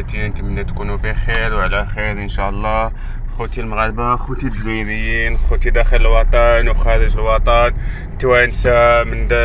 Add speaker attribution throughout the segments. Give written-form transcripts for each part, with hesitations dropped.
Speaker 1: خوتي، نتمنى تكونوا بخير وعلى خير ان شاء الله. خوتي المغاربه، خوتي الجزائريين، خوتي داخل الوطن وخارج الوطن، توانسه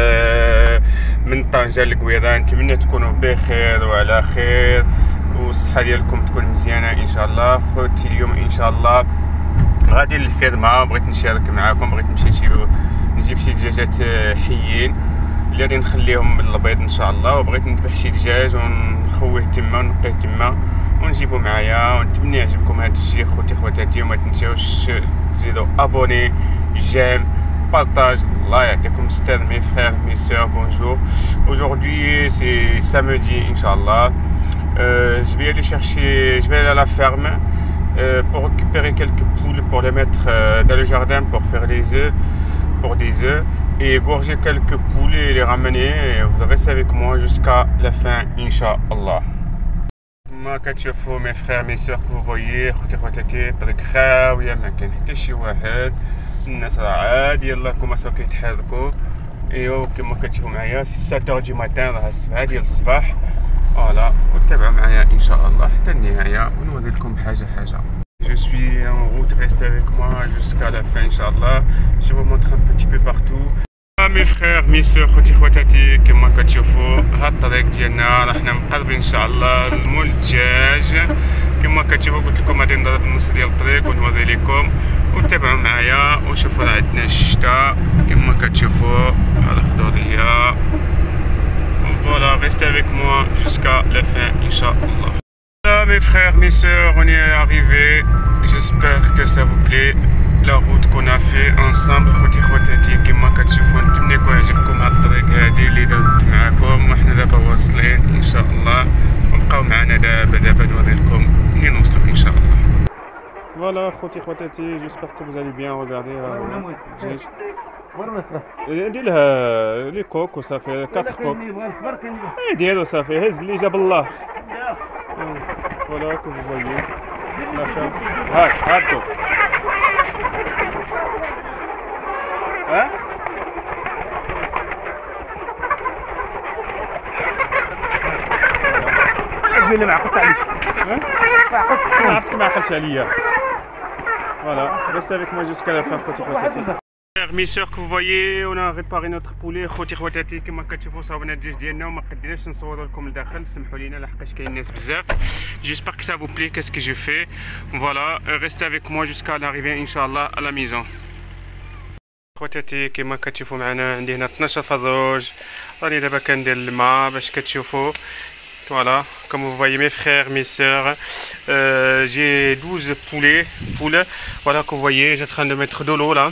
Speaker 1: من طنجه لقويره، نتمنى تكونوا بخير وعلى خير والصحه ديالكم تكون مزيانه ان شاء الله. خوتي اليوم ان شاء الله غادي للفيرما، بغيت نشارك معاكم، بغيت نمشي نجيب شي دجاجات حيين اللي غادي نخليهم من البيض ان شاء الله، وبغيت نذبح شي دجاج ونخويه تما ونقيه تما ونجيبو معايا. ونتمنى يعجبكم هذا الشيء خوتي خواتاتي، وما تنساوش تزيدوا ابوني جيم partage. الله يعطيكم الستر mes frères mes sœurs, bonjour. Aujourd'hui c'est samedi Inch'Allah. Je vais aller à la ferme pour récupérer quelques poules pour les mettre dans le jardin pour faire des œufs et égorger quelques poules et les ramener. Et vous restez avec moi jusqu'à la fin Inch'Allah. ما كتشوفوا mes frères mes sœurs que vous voyez خوتي خواتاتي طريق خاويه، ما كاين حتى شي واحد، الناس راه عادي يلاه كوماساو كيتحركوا. ايوا كما كتشوفوا معايا سي 7 دو ماتان، راه 7 ديال الصباح. فوالا وتابعوا معايا ان شاء الله حتى النهايه ونوري لكم حاجه. Je suis en route, restez avec moi jusqu'à la fin Inch'Allah. Je vous montre un petit peu partout. mes frères mes sœurs خوتي خواتاتي، كما كتشوفوا هاد الطريق ديالنا راحنا مقربين ان شاء الله لمول الدجاج. كما كتشوفوا قلت لكم غادي نضرب النص ديال الطريق ونوري لكم وتابعوا معايا وشوفوا راه عندنا الشتا كما كتشوفوا على الخضوريه. Voilà, restez avec moi jusqu'à la fin Inch'Allah. Voilà mes frères mes sœurs, on est arrivé. J'espère que ça vous plaît la route qu'on a fait ensemble. خوتي خواتاتي كما كتشوفوا نتمنى يكون عجبكم هاد الطريق هادي اللي درت معكم، وحنا دابا واصلين ان شاء الله. وبقاو معنا دابا نوري لكم منين نوصلوا ان شاء الله. Voilà خوتي خواتاتي، j'espère que vous allez bien. Regardez ديرها لي كوك وصافي 4 كوك ديالو صافي، هز اللي جاب الله. فوالا كو فويي هاد كوك ها اللي ما عقلت عليك، ما عرفتك ما عقلتش عليا. Voilà, restez avec moi jusqu'à la fin خوتي خواتاتي. Mes sœurs que vous voyez, on a réparé notre poulet خوتي خواتاتي. كما كتشوفوا صاوبنا الدجاج ديالنا وما قدرناش نصوروا لكم لداخل، سمحوا لينا لحقاش كاين ناس بزاف. J'espère que ça vous plaît qu'est-ce que je fais. Voilà, restez avec moi jusqu'à l'arrivée Inch'Allah à la maison. خواتاتي كما كتشوفوا معنا عندي هنا 12 فروج، راني دابا كندير الماء باش كتشوفوا. Voilà, comme vous voyez mes frères, mes sœurs, j'ai 12 poules, voilà que vous voyez, j'ai en train de mettre de l'eau là,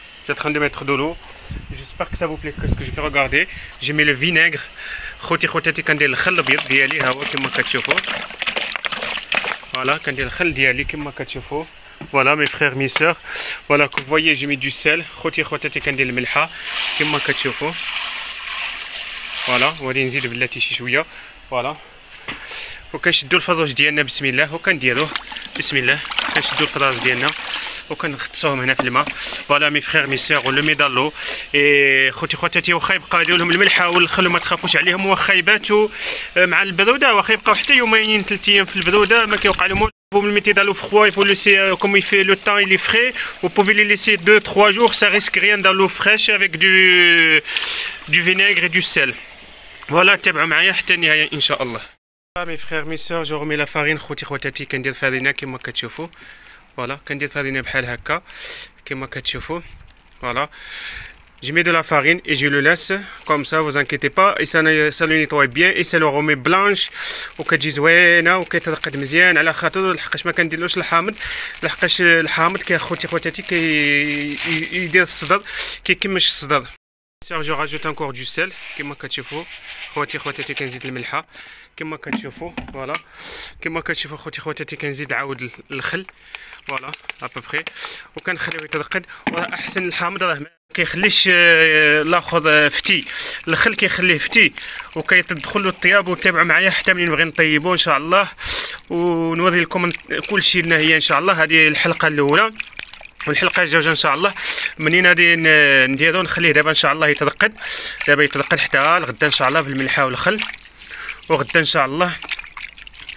Speaker 1: j'espère que ça vous plaît, qu'est-ce que je peux regarder. J'ai mis le vinaigre, خوتي خواتاتي كندير الخل الابيض ديالي ها هو كما كتشوفوا. Voilà, كندير الخل ديالي كما كتشوفوا. Voilà mes frères, mes sœurs, voilà que vous voyez, j'ai mis du sel, خوتي خواتاتي كندير الملحة كما كتشوفوا. Voilà, وغادي نزيد بلاتي شي شوية. فوالا وكنشدو الفروج ديالنا بسم الله وكنديروه بسم الله، كنشدو الفراج ديالنا وكنغطسوهم هنا في الماء. فوالا مي فخير مي سيغ ولو مي دالو. اي خوتي خواتاتي واخا يبقى ندير لهم الملحه والخل وما تخافوش عليهم، واخا يباتوا مع البروده، واخا يبقاو حتى يومين 3 ايام في البروده ما كيوقع لهم. Vous le mettez dans l'eau froide, il faut laisser comme il fait le temps, il est frais. Vous pouvez les laisser 2-3 jours, ça risque rien dans l'eau fraîche avec du vinaigre et du sel. Voilà, تابعوا معايا حتى النهايه ان شاء الله. mes frères mes sœurs, je remets la farine خوتي خواتاتي. كندير فرينه كما كتشوفوا. فوالا كندير فرينه بحال هكا كما كتشوفوا. Voilà, je mets de la farine et je le laisse comme ça, vous inquiétez pas, et ça le nettoie bien et ça le remet blanche وكتجي زوينه وكيترقد مزيان على خاطر لحقاش ما كنديرلوش الحامض، لحقاش الحامض خوتي خواتاتي يدير الصدر، كيكمش الصدر. Je rajoute encore du sel كما كتشوفوا خوتي خواتاتي. كنزيد الملحه كما كتشوفوا. فوالا كما كتشوفوا خوتي خواتاتي كنزيد عاود الخل. فوالا ابوبخي وكنخليوه يترقد. وراه احسن الحامض راه ما كيخليش لاخذ فتي، الخل كيخليه فتي وكيدخل له الطياب. وتابعوا معايا حتى منين نبغي نطيبو ان شاء الله ونوري لكم كل شيء لنا هي ان شاء الله. هذه الحلقه الاولى، والحلقه الجوجه ان شاء الله منين غادي نديرو نخليه دابا ان شاء الله يترقد. دابا يترقد حتى لغدا ان شاء الله بالملحه والخل، وغدا ان شاء الله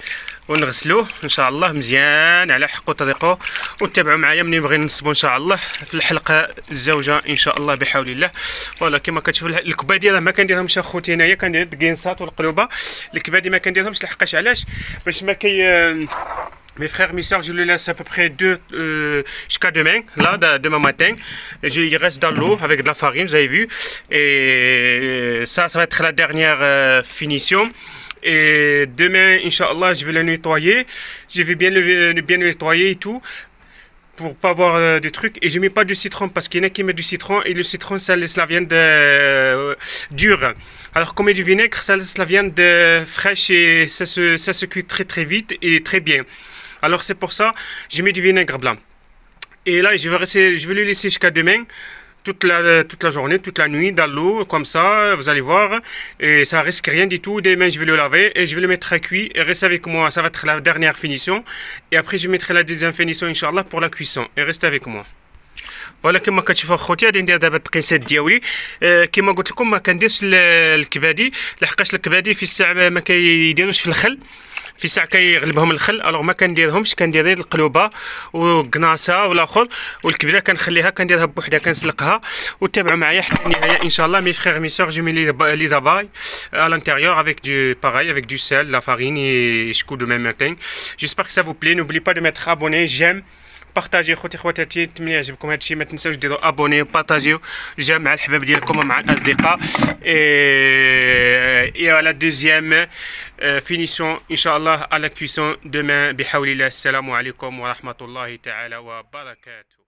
Speaker 1: ونغسلوه ان شاء الله مزيان على حق وطريقه، وتابعوا معايا ملي نبغي نصبوا ان شاء الله في الحلقه الزوجه ان شاء الله بحول الله. فوالا كما كتشوفوا الكبادي راه ما كنديرهمش اخوتي هنايا، كندير الكينسات والقلوبه. الكبادي ما كنديرهمش لحقاش علاش؟ باش ما كي Mes frères, mes soeurs, je le laisse à peu près jusqu'à demain. Là, demain matin, il reste dans l'eau avec de la farine, vous avez vu. Et ça va être la dernière finition. Et demain, Inch'Allah, je vais le nettoyer. Je vais bien le nettoyer et tout, pour pas avoir des trucs. Et je mets pas du citron parce qu'il y en a qui mettent du citron et le citron ça laisse la viande dure. Alors qu'on met du vinaigre, ça laisse la viande fraîche et ça se cuit très très vite et très bien. Alors c'est pour ça je mets du vinaigre blanc. Et là je vais le laisser jusqu'à demain. Toute la journée, toute la nuit dans l'eau, comme ça, vous allez voir, et ça risque rien du tout. Demain, je vais le laver et je vais le mettre à cuire. Et restez avec moi, ça va être la dernière finition. Et après, je mettrai la deuxième finition, Inch'Allah, pour la cuisson. Et restez avec moi. فوالا كما كتشوفوا اخوتي غادي ندير دابا التقيسات ديالي. كما قلت لكم ما كنديرش الكبادي لحقاش الكبادي في الساعه ما كيديروش في الخل، في ساعه كيغلبهم الخل. الوغ ما كنديرهمش، كندير غير القلوبه والقناصه والاخر، والكبده كنخليها كنديرها بوحدها كنسلقها. وتابعوا معايا حتى النهايه ان شاء الله. مي فريغ مي سور جو مي لي زاباي à l'intérieur avec du sel, la farine et je coupe de même matin. J'espère que ça vous plaît. N'oubliez pas de mettre abonné, j'aime، بارطاجي خوتي خواتاتي. نتمنى يعجبكم هذا الشيء. ما تنساوش ديروا ابوني وبارطاجيو جا مع الحباب ديالكم ومع الاصدقاء. et à la deuxième finition inchallah à la cuisson demain بحول الله. السلام عليكم ورحمة الله تعالى وبركاته.